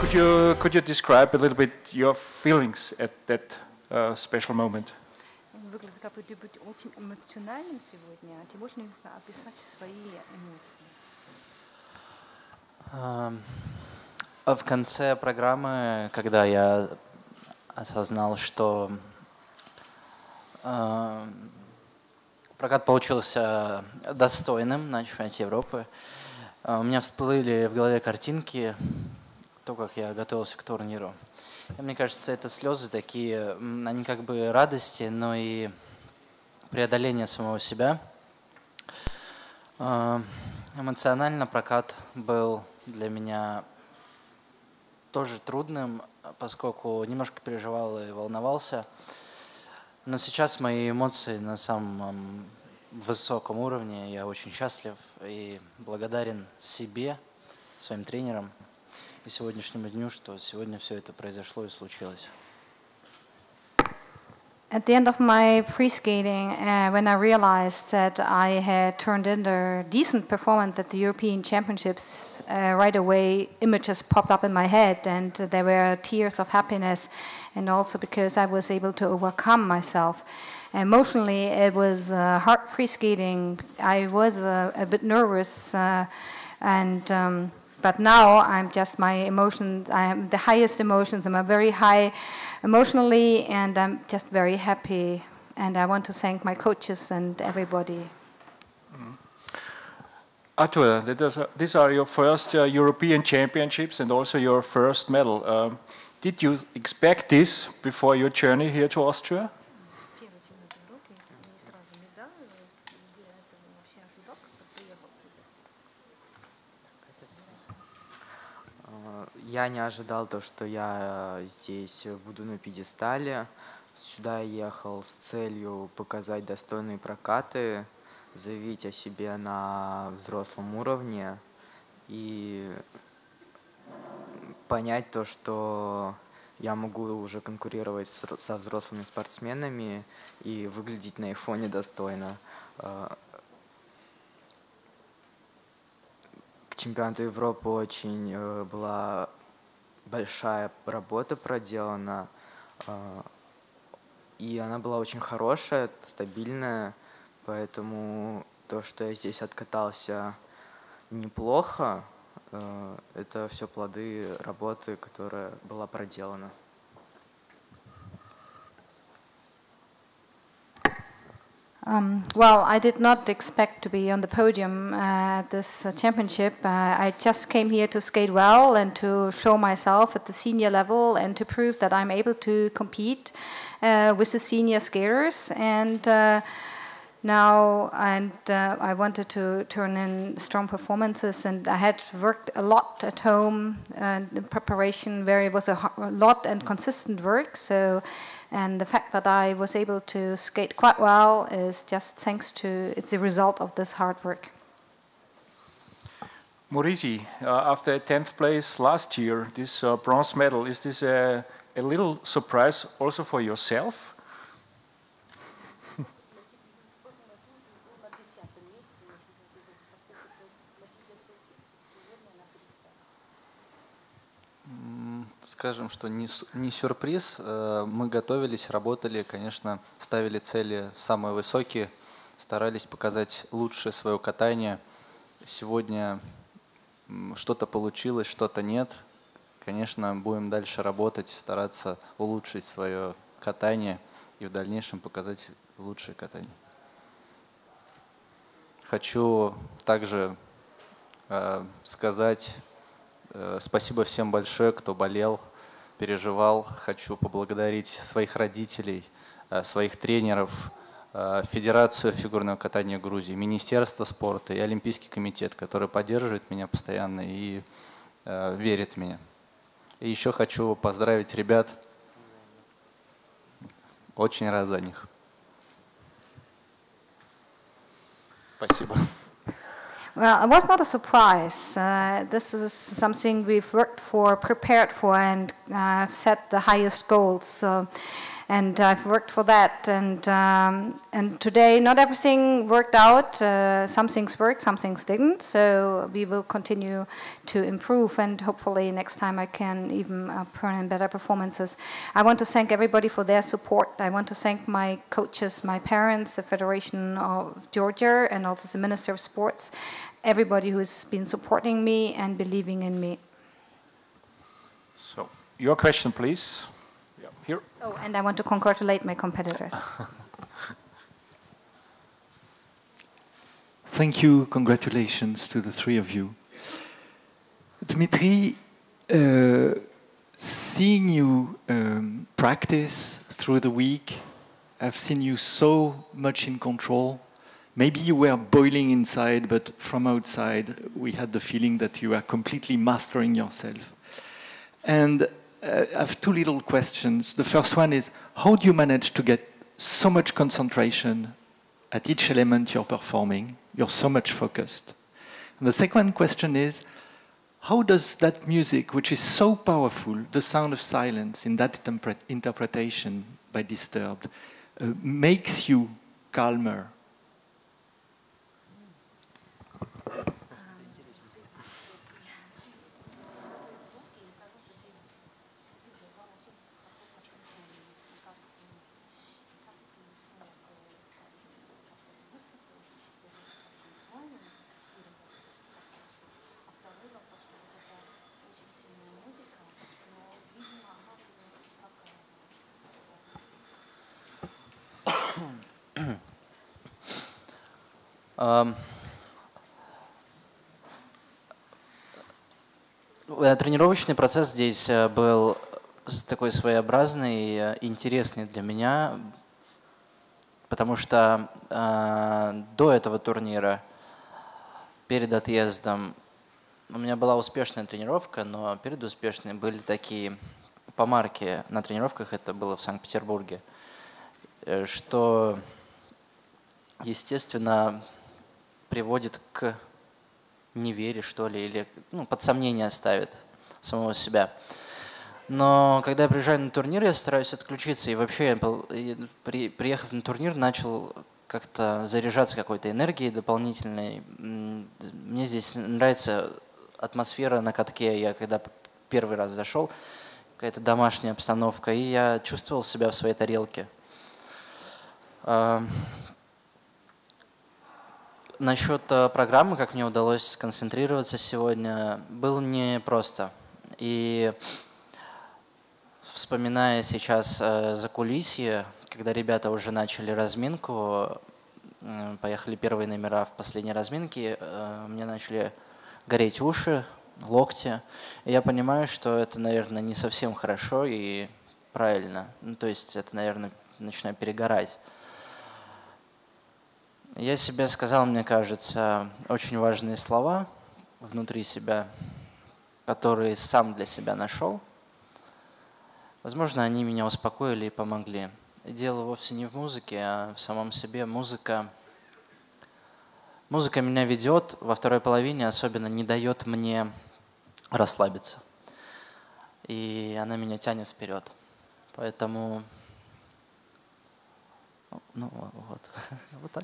Could you describe a little bit your feelings at that special moment? Выглядит как будто быть очень эмоциональным сегодня. Ты можешь описать свои эмоции? В конце программы, когда я осознал, что прокат получился достойным на чемпионате Европы, у меня всплыли в голове картинки, то, как я готовился к турниру. И мне кажется, это слезы такие, они как бы радости, но и преодоление самого себя. Эмоционально прокат был для меня тоже трудным, поскольку немножко переживал и волновался. Но сейчас мои эмоции на самом высоком уровне. Я очень счастлив и благодарен себе, своим тренерам и сегодняшнему дню, что сегодня все это произошло и случилось. At the end of my free skating, when I realized that I had turned in a decent performance at the European Championships, right away images popped up in my head, and there were tears of happiness, and also because I was able to overcome myself. Emotionally, it was hard free skating. I was a bit nervous, but now I'm just my emotions. I have the highest emotions. I'm very high emotionally, and I'm just very happy. And I want to thank my coaches and everybody. Arthur, these are your first European Championships and also your first medal. Did you expect this before your journey here to Austria? Я не ожидал то, что я здесь буду на пьедестале. Сюда я ехал с целью показать достойные прокаты, заявить о себе на взрослом уровне и понять то, что я могу уже конкурировать со взрослыми спортсменами и выглядеть на их фоне достойно. К чемпионату Европы очень была большая работа проделана, и она была очень хорошая, стабильная, поэтому то, что я здесь откатался неплохо, это все плоды работы, которая была проделана. Well, I did not expect to be on the podium at this championship. I just came here to skate well and to show myself at the senior level and to prove that I'm able to compete with the senior skaters. And I wanted to turn in strong performances, and I had worked a lot at home in preparation, where it was a lot and consistent work. And the fact that I was able to skate quite well is just thanks to, it's the result of this hard work. Maurizi, after 10th place last year, this bronze medal, is this a little surprise also for yourself? Скажем, что не сюрприз. Мы готовились, работали, конечно, ставили цели самые высокие, старались показать лучшее свое катание. Сегодня что-то получилось, что-то нет. Конечно, будем дальше работать, стараться улучшить свое катание и в дальнейшем показать лучшее катание. Хочу также сказать спасибо всем большое, кто болел, переживал. Хочу поблагодарить своих родителей, своих тренеров, Федерацию фигурного катания Грузии, Министерство спорта и Олимпийский комитет, который поддерживает меня постоянно и верит в меня. И еще хочу поздравить ребят. Очень рад за них. Спасибо. Well, it was not a surprise. This is something we've worked for, prepared for, and set the highest goals. And I've worked for that. And today, not everything worked out. Some things worked, some things didn't. So we will continue to improve, and hopefully next time I can even put in better performances. I want to thank everybody for their support. I want to thank my coaches, my parents, the Federation of Georgia, and also the Minister of Sports, everybody who's been supporting me and believing in me. So, your question, please. Yeah, here. Oh, and I want to congratulate my competitors. Thank you. Congratulations to the three of you. Dmitry, seeing you practice through the week, I've seen you so much in control. Maybe you were boiling inside, but from outside, we had the feeling that you are completely mastering yourself. And I have two little questions. The first one is, how do you manage to get so much concentration at each element you're performing? You're so much focused. And the second question is, how does that music, which is so powerful, the sound of silence in that interpretation by Disturbed, makes you calmer? Тренировочный процесс здесь был такой своеобразный, интересный для меня, потому что до этого турнира, перед отъездом, у меня была успешная тренировка, но перед успешной были такие помарки на тренировках, это было в Санкт-Петербурге, что, естественно, приводит к невере, что ли, или под сомнение ставит самого себя. Но когда я приезжаю на турнир, я стараюсь отключиться. И вообще, приехав на турнир, начал как-то заряжаться какой-то энергией дополнительной. Мне здесь нравится атмосфера на катке. Я когда первый раз зашел, какая-то домашняя обстановка, и я чувствовал себя в своей тарелке. Насчет программы, как мне удалось сконцентрироваться сегодня, было непросто. И вспоминая сейчас закулисье, когда ребята уже начали разминку, поехали первые номера в последней разминке, мне начали гореть уши, локти. И я понимаю, что это, наверное, не совсем хорошо и правильно. То есть это, наверное, начинаю перегорать. Я себе сказал, мне кажется, очень важные слова внутри себя, которые сам для себя нашел. Возможно, они меня успокоили и помогли. И дело вовсе не в музыке, а в самом себе. Музыка меня ведет, во второй половине особенно не дает мне расслабиться. И она меня тянет вперед. Поэтому, вот так.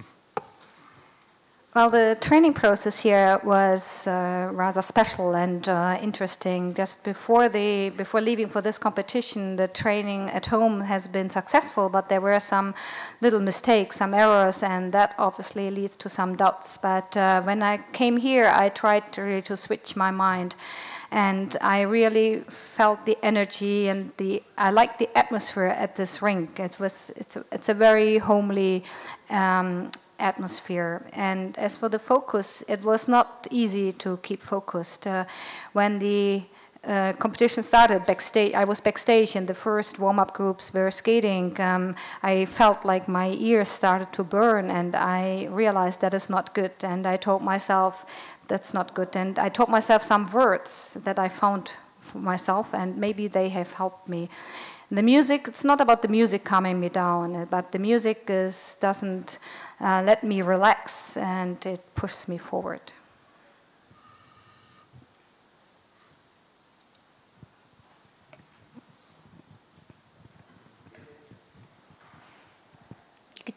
Well, the training process here was rather special and interesting. Just before leaving for this competition, the training at home has been successful, but there were some little mistakes, some errors, and that obviously leads to some doubts. But when I came here, I tried to switch my mind. And I really felt the energy and I liked the atmosphere at this rink. It's a very homely atmosphere. And as for the focus, it was not easy to keep focused. When the competition started backstage, I was backstage and the first warm-up groups were skating. I felt like my ears started to burn and I realized that is not good. And I told myself, that's not good. And I told myself some words that I found for myself and maybe they have helped me. The music, it's not about the music calming me down, but the music doesn't let me relax and it pushes me forward.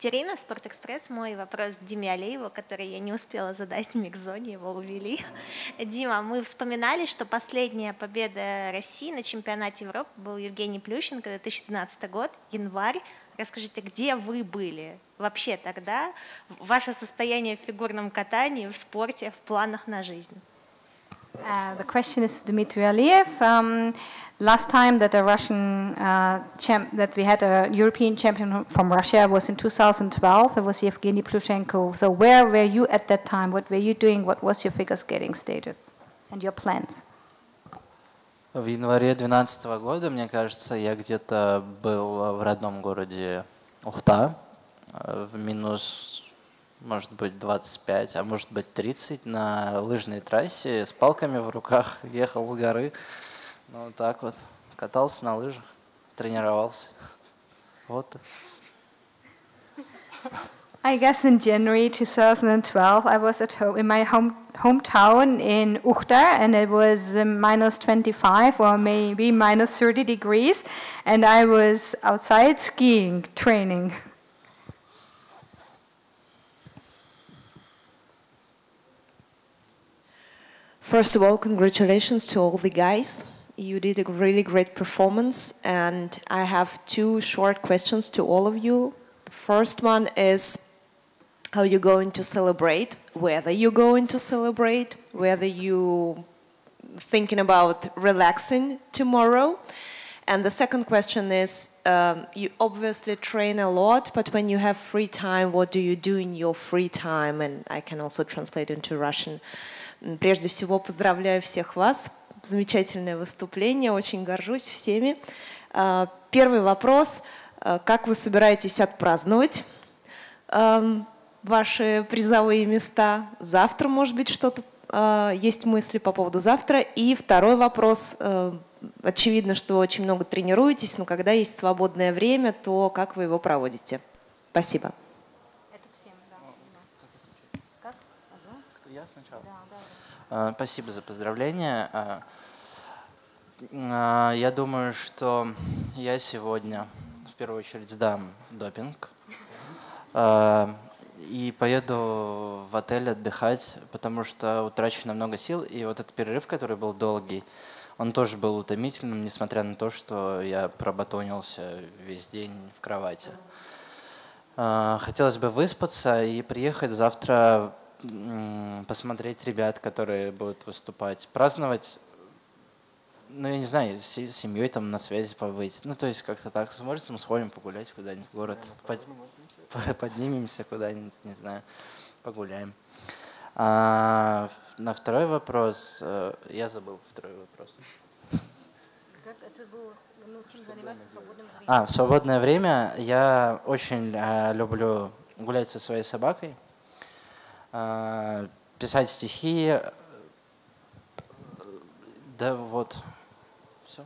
Екатерина, Спортэкспресс. Мой вопрос Диме Алиеву, который я не успела задать в микс-зоне, его увели. Дима, мы вспоминали, что последняя победа России на чемпионате Европы был Евгений Плющенко, 2012 год, январь. Расскажите, где вы были вообще тогда, ваше состояние в фигурном катании, в спорте, в планах на жизнь? The question is Dmitry Aliev. Last time that that we had a European champion from Russia was in 2012. It was Yevgeny Plushenko. So where were you at that time? What were you doing? What was your figure skating status and your plans? В январе 2012 года, мне кажется, я где-то был в родном городе Ухта, в минус, может быть, 25, а может быть 30 на лыжной трассе с палками в руках, ехал с горы. Ну, вот так вот, катался на лыжах, тренировался. Вот. I guess in January 2012, I was at home in my hometown in Uchta, and it was minus 25 or maybe minus 30 degrees, and I was outside skiing, training. First of all, congratulations to all the guys. You did a really great performance, and I have two short questions to all of you. The first one is how you're going to celebrate, whether you're going to celebrate, whether you're thinking about relaxing tomorrow. And the second question is, you obviously train a lot, but when you have free time, what do you do in your free time? And I can also translate into Russian. Прежде всего, поздравляю всех вас. Замечательное выступление, очень горжусь всеми. Первый вопрос. Как вы собираетесь отпраздновать ваши призовые места? Завтра, может быть, что-то есть мысли по поводу завтра. И второй вопрос. Очевидно, что очень много тренируетесь, но когда есть свободное время, то как вы его проводите? Спасибо. Спасибо за поздравления. Я думаю, что я сегодня в первую очередь сдам допинг и поеду в отель отдыхать, потому что утрачено много сил. И вот этот перерыв, который был долгий, он тоже был утомительным, несмотря на то, что я пробатонился весь день в кровати. Хотелось бы выспаться и приехать завтра посмотреть ребят, которые будут выступать, праздновать, ну, я не знаю, с семьей там на связи побыть. Ну, то есть как-то так, может, мы сходим погулять куда-нибудь в город, поднимемся куда-нибудь, не знаю, погуляем. На второй вопрос, я забыл второй вопрос. Как это было, чем занимаешься в свободное время? В свободное время я очень люблю гулять со своей собакой, писать стихи, да вот, все.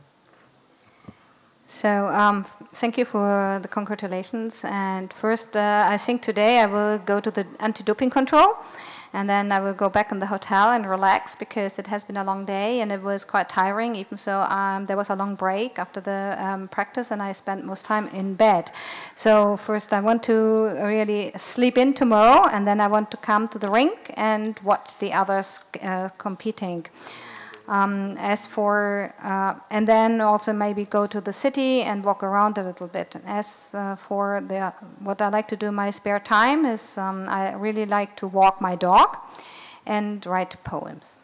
So, thank you for the congratulations. And first, I think today I will go to the anti-doping control, and then I will go back in the hotel and relax because it has been a long day and it was quite tiring. Even so, there was a long break after the practice, and I spent most time in bed. So first, I want to really sleep in tomorrow, and then I want to come to the rink and watch the others competing. And then also maybe go to the city and walk around a little bit. As for what I like to do in my spare time is I really like to walk my dog and write poems.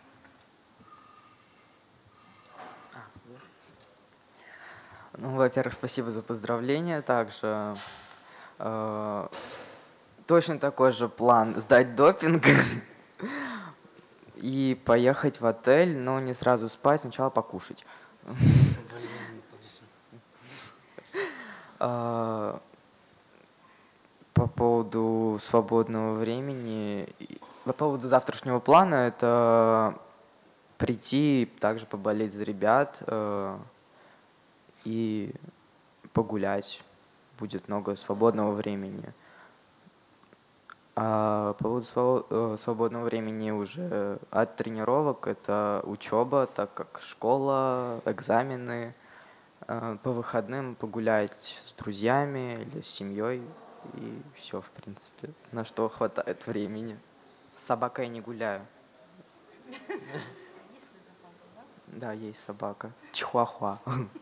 Ну, во-первых, спасибо за поздравления. Также точно такой же план сдать допинг. И поехать в отель, но не сразу спать, сначала покушать. По поводу свободного времени, по поводу завтрашнего плана, это прийти, также поболеть за ребят и погулять. Будет много свободного времени. А по поводу свободного времени уже от тренировок это учеба, так как школа, экзамены. По выходным погулять с друзьями или с семьей. И все, в принципе, на что хватает времени. С собакой я не гуляю. Да, есть собака. Чихуахуа.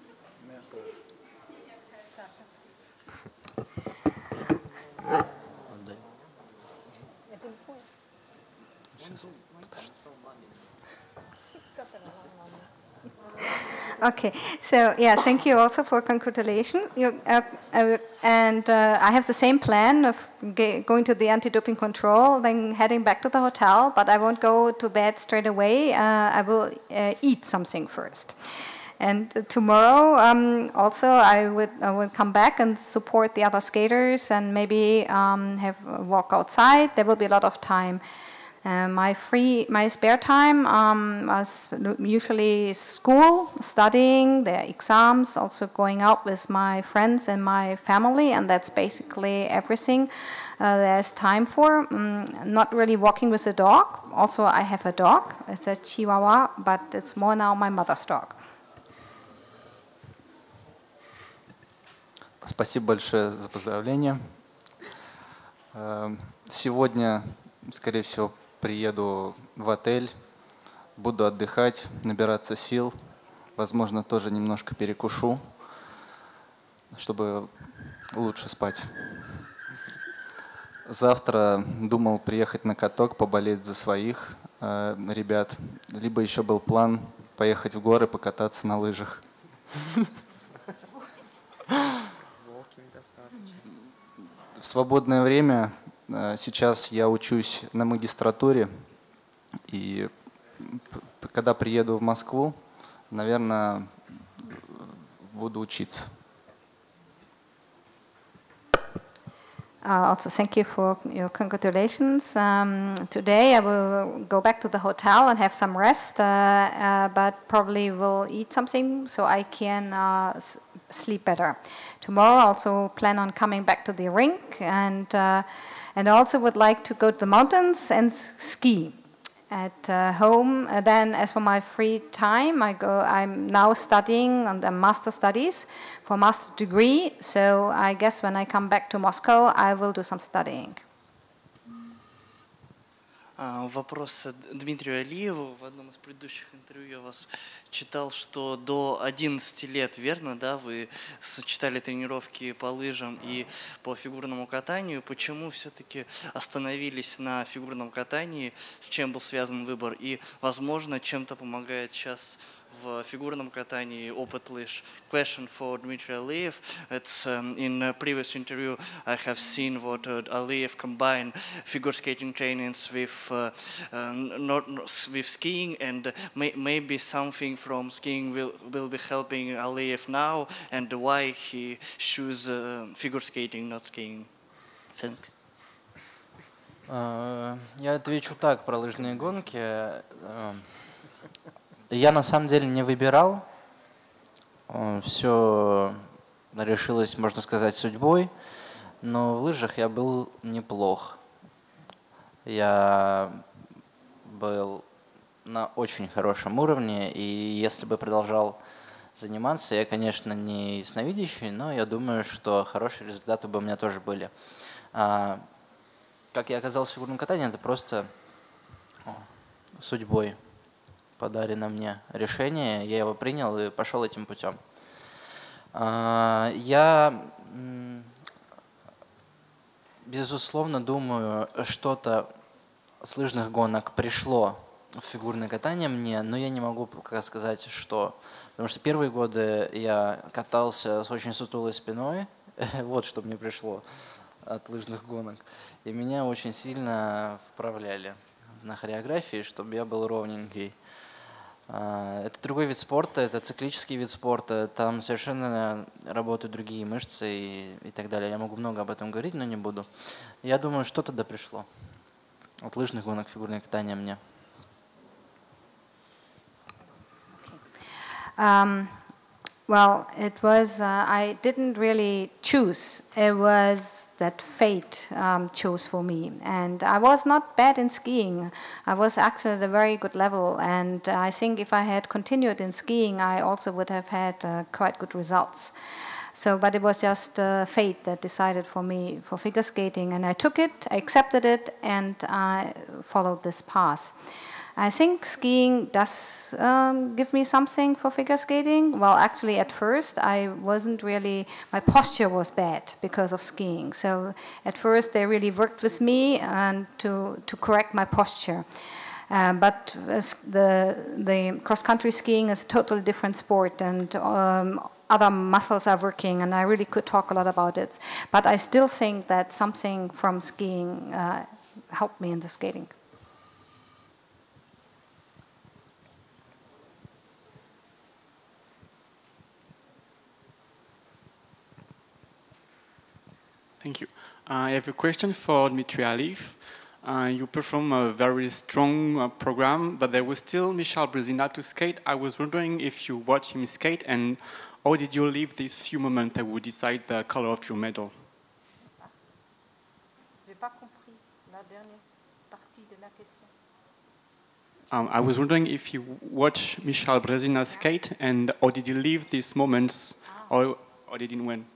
Okay, so yeah, thank you also for congratulations. And I have the same plan of going to the anti-doping control, then heading back to the hotel, but I won't go to bed straight away. I will eat something first. And tomorrow also I will come back and support the other skaters and maybe have a walk outside. There will be a lot of time. My spare time was usually school, studying, the exams, also going out with my friends and my family, and that's basically everything there's time for. Not really walking with a dog. Also, I have a dog. It's a Chihuahua, but it's more now my mother's dog. Спасибо большое за поздравления. Сегодня, скорее всего, приеду в отель, буду отдыхать, набираться сил, возможно, тоже немножко перекушу, чтобы лучше спать. Завтра думал приехать на каток, поболеть за своих ребят, либо еще был план поехать в горы, покататься на лыжах. В свободное время сейчас я учусь на магистратуре, и когда приеду в Москву, наверное, буду учиться. Also, thank you for your congratulations. Today I will go back to the hotel and have some rest, but probably will eat something so I can sleep better. Tomorrow I also plan on coming back to the rink and also would like to go to the mountains and ski at home. Then as for my free time, I'm now studying on the master studies for master degree. So I guess when I come back to Moscow, I will do some studying. Вопрос Дмитрию Алиеву. В одном из предыдущих интервью я вас читал, что до 11 лет, верно, да, вы сочетали тренировки по лыжам и по фигурному катанию. Почему все-таки остановились на фигурном катании? С чем был связан выбор? И, возможно, чем-то помогает сейчас в фигурном катании опыт лыж. Question for Dmitry Aliyev. It's in a previous interview I have seen what Aliyev combined figure skating trainings with with skiing, and maybe something from skiing will be helping Aliyev now, and why he choose figure skating, not skiing. Thanks. Я отвечу так про лыжные гонки. Я на самом деле не выбирал, все решилось, можно сказать, судьбой, но в лыжах я был неплох. Я был на очень хорошем уровне, и если бы продолжал заниматься, я, конечно, не ясновидящий, но я думаю, что хорошие результаты бы у меня тоже были. Как я оказался в фигурном катании, это просто судьбой подарено мне решение, я его принял и пошел этим путем. Я, безусловно, думаю, что-то с лыжных гонок пришло в фигурное катание мне, но я не могу пока сказать, что. Потому что первые годы я катался с очень сутулой спиной, вот что мне пришло от лыжных гонок, и меня очень сильно вправляли на хореографии, чтобы я был ровненький. Это другой вид спорта, это циклический вид спорта, там совершенно работают другие мышцы и так далее. Я могу много об этом говорить, но не буду. Я думаю, что тогда пришло от лыжных гонок фигурное катание мне. Well, it was, I didn't really choose. It was that fate chose for me. And I was not bad in skiing. I was actually at a very good level. And I think if I had continued in skiing, I also would have had quite good results. So, but it was just fate that decided for me for figure skating, and I took it, I accepted it, and I followed this path. I think skiing does give me something for figure skating. Well, actually, at first, I wasn't really, my posture was bad because of skiing. So at first, they really worked with me and to correct my posture. But the cross-country skiing is a totally different sport, and other muscles are working, and I really could talk a lot about it. But I still think that something from skiing helped me in the skating. Thank you. I have a question for Dmitry Aliyev. You perform a very strong program, but there was still Michal Brezina to skate. I was wondering if you watched him skate, and how did you live these few moments that would decide the color of your medal? I was wondering if you watched Michal Brezina skate, and how did you live these moments, or did you win?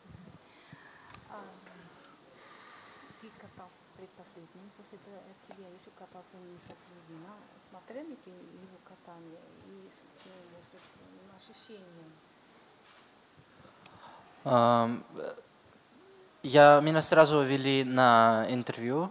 Меня сразу увели на интервью.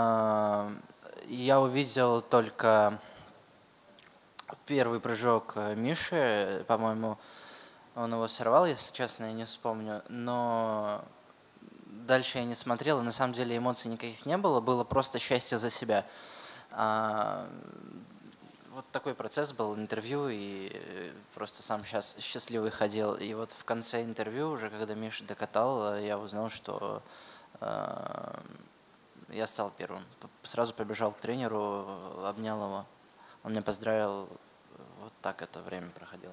Я увидел только первый прыжок Миши. По-моему, он его сорвал, если честно, я не вспомню. Но дальше я не смотрел, и на самом деле эмоций никаких не было. Было просто счастье за себя. Вот такой процесс был, интервью, и просто сам сейчас счастливый ходил. И вот в конце интервью, уже когда Миша докатал, я узнал, что я стал первым. Сразу побежал к тренеру, обнял его. Он меня поздравил. Вот так это время проходило.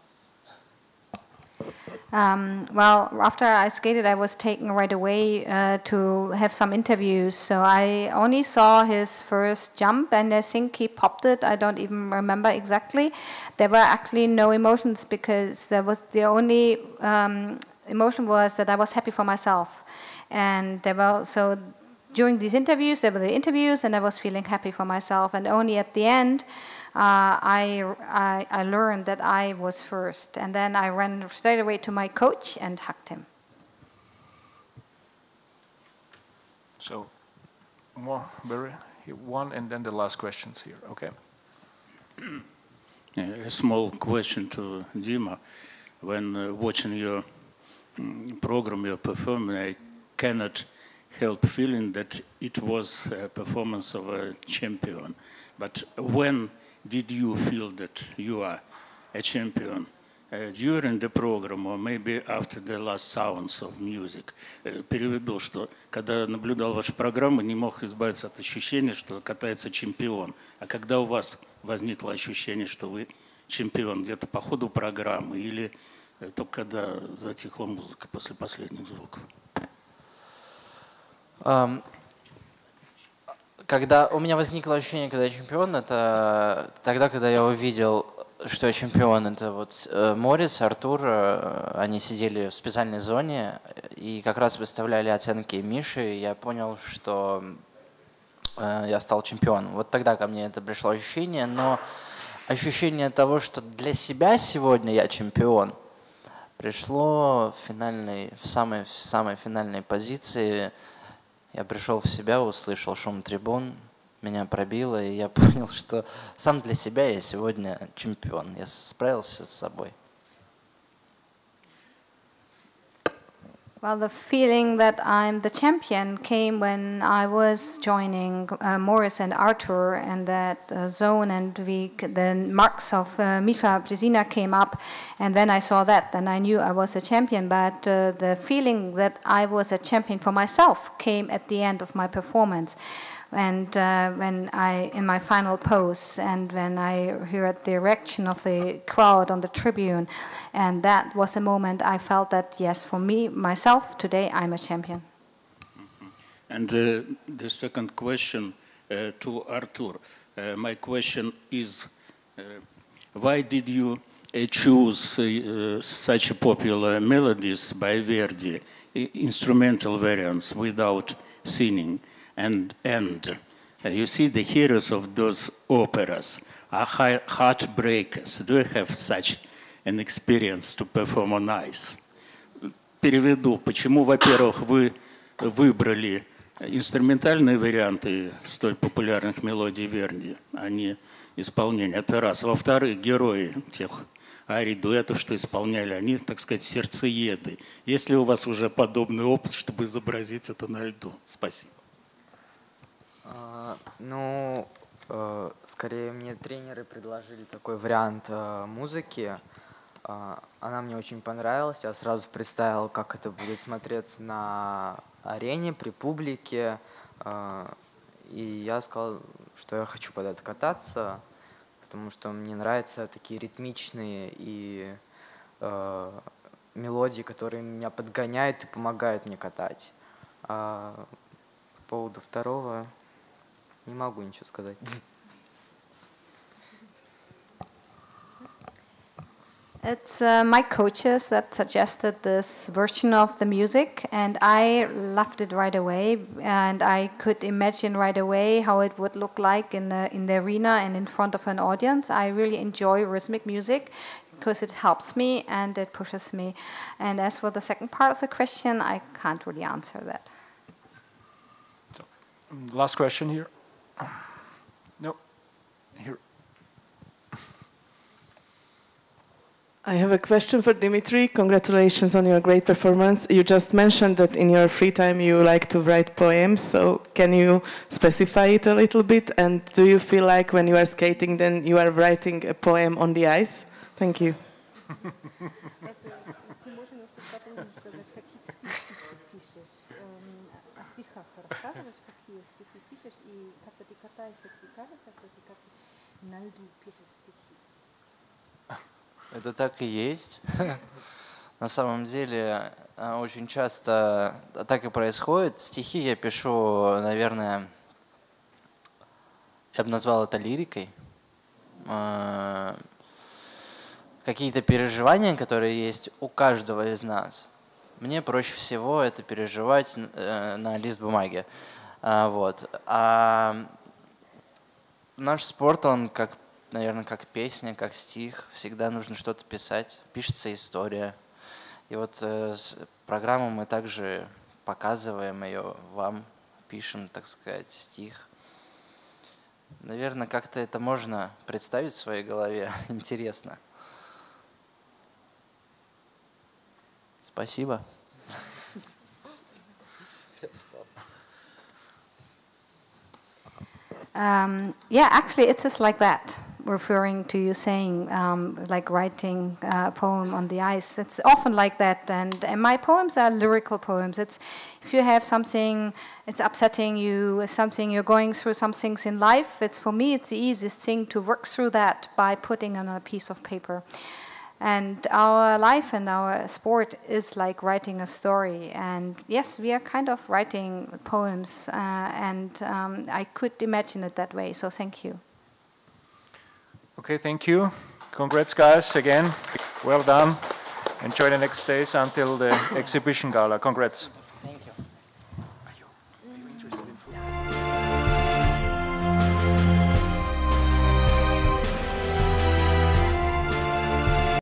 Well, after I skated, I was taken right away to have some interviews. So I only saw his first jump, and I think he popped it. I don't even remember exactly. There were actually no emotions because there was the only emotion was that I was happy for myself. And there were so during these interviews, there were the interviews, and I was feeling happy for myself. And only at the end, I learned that I was first, and then I ran straight away to my coach and hugged him. So, one, and then the last questions here. Okay. A small question to Dima. When watching your program, your performance, I cannot help feeling that it was a performance of a champion. But when did you feel that you are a champion? During the program or maybe after the last sounds of music? Переведу, что когда наблюдал вашу программу, не мог избавиться от ощущения, что катается чемпион. А когда у вас возникло ощущение, что вы чемпион, где-то по ходу программы или только когда затихла музыка после последних звуков? Когда у меня возникло ощущение, когда я чемпион, это тогда, когда я увидел, что я чемпион. Это вот Морис, Артур, они сидели в специальной зоне и как раз выставляли оценки Миши, и я понял, что я стал чемпионом. Вот тогда ко мне это пришло ощущение, но ощущение того, что для себя сегодня я чемпион, пришло в самой финальной позиции. Я пришел в себя, услышал шум трибун, меня пробило, и я понял, что сам для себя я сегодня чемпион. Я справился с собой. Well, the feeling that I'm the champion came when I was joining Morris and Arthur and that zone, and the marks of Michal Brezina came up, and then I saw that, and I knew I was a champion. But the feeling that I was a champion for myself came at the end of my performance. And when in my final pose, and when I heard the reaction of the crowd on the tribune, and that was a moment I felt that, yes, for me, myself, today I'm a champion. And the second question to Artur. My question is, why did you choose such popular melodies by Verdi, instrumental variants without singing, and you see the heroes of those operas are heartbreakers. Do you have such an experience to perform on ice? Переведу, почему, во-первых, вы выбрали инструментальные варианты столь популярных мелодий Верди, а не исполнение. Это раз. Во-вторых, герои тех арий, дуэтов, что исполняли, они, так сказать, сердцееды. Есть ли у вас уже подобный опыт, чтобы изобразить это на льду? Спасибо. Ну, скорее мне тренеры предложили такой вариант музыки. Она мне очень понравилась. Я сразу представил, как это будет смотреться на арене, при публике. И я сказал, что я хочу под это кататься, потому что мне нравятся такие ритмичные и мелодии, которые меня подгоняют и помогают мне катать. А по поводу второго не могу ничего сказать. It's my coaches that suggested this version of the music, and I loved it right away. And I could imagine right away how it would look like in the arena and in front of an audience. I really enjoy rhythmic music because it helps me and it pushes me. And as for the second part of the question, I can't really answer that. So, last question here. No, here. I have a question for Dimitri. Congratulations on your great performance. You just mentioned that in your free time you like to write poems, so can you specify it a little bit? And do you feel like when you are skating then you are writing a poem on the ice? Thank you. Это так и есть. На самом деле, очень часто так и происходит. Стихи я пишу, наверное, я бы назвал это лирикой. Какие-то переживания, которые есть у каждого из нас. Мне проще всего это переживать на лист бумаги. Вот. А наш спорт, он как, наверное, как песня, как стих. Всегда нужно что-то писать. Пишется история. И вот с программой мы также показываем ее вам, пишем, так сказать, стих. Наверное, как-то это можно представить в своей голове. Интересно. Спасибо. Yeah, actually it is like that, referring to you saying like writing a poem on the ice. It's often like that, and my poems are lyrical poems. It's if you have something, it's upsetting you, if something you're going through some things in life, it's for me it's the easiest thing to work through that by putting on a piece of paper. And our life and our sport is like writing a story. And yes, we are kind of writing poems, and I could imagine it that way. So thank you. Okay, thank you. Congrats, guys, again. Well done. Enjoy the next days until the exhibition gala. Congrats.